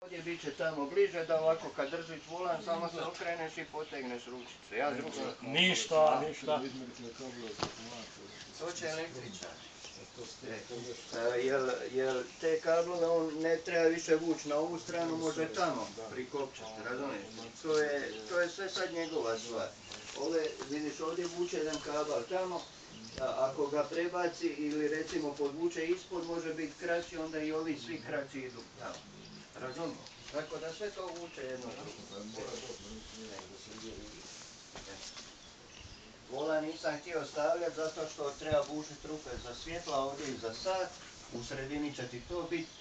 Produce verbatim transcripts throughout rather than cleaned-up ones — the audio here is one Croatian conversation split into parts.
Ovdje bit će tamo bliže da ovako kad držiš volan samo se okreneš i potegneš ručicu. Ja drugo... Ništa, ništa. To će električar. Jel, jel te kablove on ne treba više vući na ovu stranu, može tamo prikopčati, razumiješ? To je, to je sve sad njegova stvar. Ove, vidiš, ovdje vuče jedan kabel tamo, a ako ga prebaci ili recimo podvuče ispod, može biti kraći, onda i ovi svi kraći idu tamo. Razumiješ? Tako da sve to vuče jedno drugo. Volan nisam htio stavljati zato što treba bušiti rupe za svjetla ovdje i za sat. U sredini će ti to biti.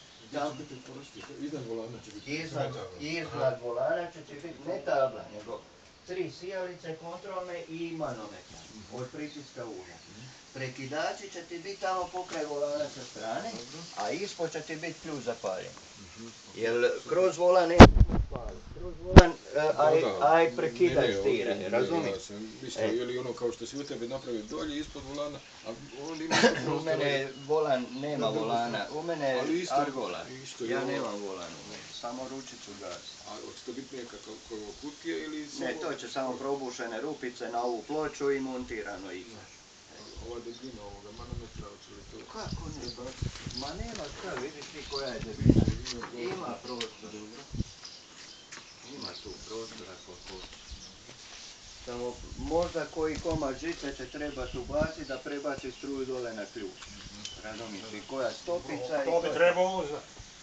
Iznad volana će biti. Iznad, iznad volana će ti biti ne tabla, nego tri sijalice kontrolne i manometar od pritiska ulja. Prekidači će ti biti tamo pokraj volana sa strane, a ispod će ti biti ključ za paljenje. Jer kroz volan neće paliti. Kroz volan aj, aj prekidač tira, razumiješ? Ja sam mislio, je li ono kao što si u tebi napravio dolje ispod volana, a on ima u mene volan nema volana, u mene je argola. Ja nemam volan, samo ručicu gasi. A hoće to biti neka kao kutije ili... Ne, to će samo probušene rupice na ovu ploču i montirano iza. Ova debljina ovoga manometra, hoće li to... Kako ne? Ma nema šta, vidiš ti koja je debljina. Ima prostor. Ima tu prostora koliko. Samo možda koji komad žice će trebati ubaciti da prebaci struju dole na ključ. Razumiješ i koja stopica i... To bi trebalo znati.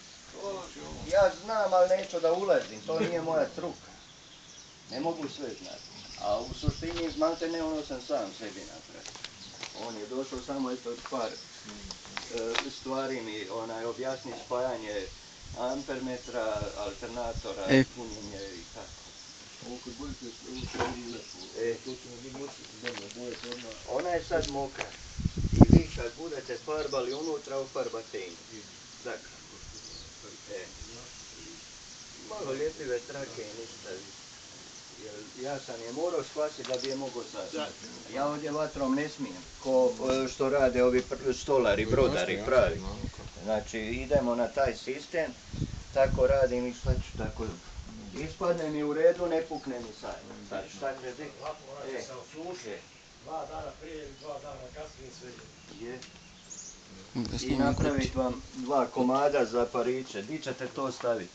Ja znam, ali neću da ulazim, to nije moja struka. Ne mogu sve znati. A u suštini, malte ne, ono sam sam sebi napravio. On je došao samo eto par e, stvari mi onaj objasni spajanje ampermetra, alternatora, e. punjenje i tako. Ovo kad budete stavili lepo, E. to će nam biti moći zemlja, boje forma. Ona je sad mokra. I vi kad budete farbali unutra, ufarbate i zakrat. E. Malo ljepljive trake i ništa više. Ja sam je morao shvatiti da bi je mogao sastaviti. Ja ovdje vatrom ne smijem, ko što rade ovi stolari, brodari pravi. Znači idemo na taj sistem, tako radim i šta ću tako. Ispadne mi u redu, ne pukne mi sad. Sad šta će biti? E, se osuče. Dva dana prije ili dva dana kasnije sve je. I napraviti vam dva komada za pariće. Di ćete to staviti?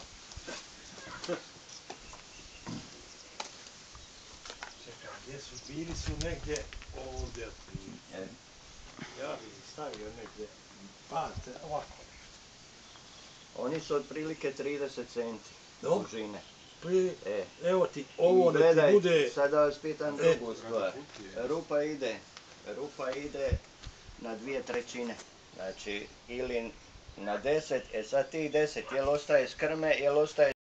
Gdje su, bili su negdje ovdje. Ja bih stavio negdje, pa ovako. Oni su otprilike trideset centi dužine. E. Evo ti, ovo ne ti bude... Gledaj, sada vas pitam drugu stvar. Rupa ide, rupa ide na dvije trećine. Znači, ili na deset, e sad ti deset, jel ostaje s krme, jel ostaje